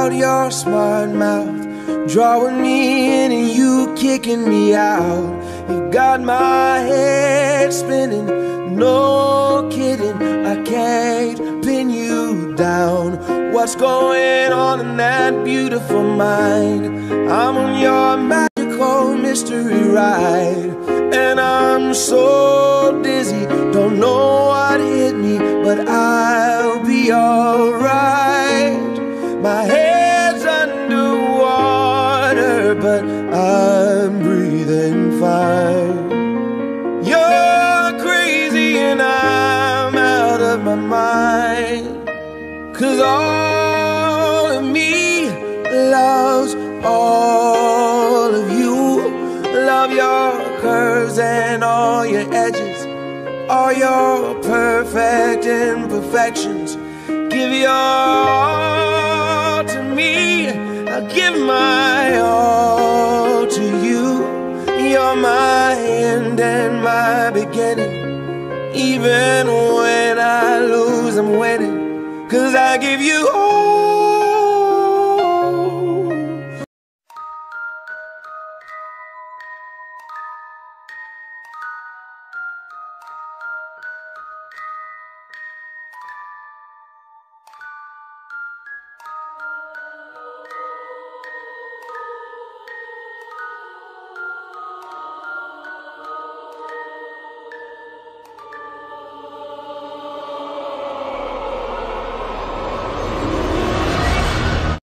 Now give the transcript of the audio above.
out your smart mouth, drawing me in and you kicking me out. You got my head spinning, no kidding, I can't pin you down. What's going on in that beautiful mind? I'm on your magical mystery ride, and I'm so dizzy, don't know what hit me, but I'll be alright. My head's underwater, but I'm breathing fine. You're crazy and I'm out of my mind, 'cause all of me loves all of you. Love your curves and all your edges, all your perfect imperfections. Give your all to me, I'll give my all to you. You're my end and my beginning. Even when I lose, I'm winning, 'cause I give you all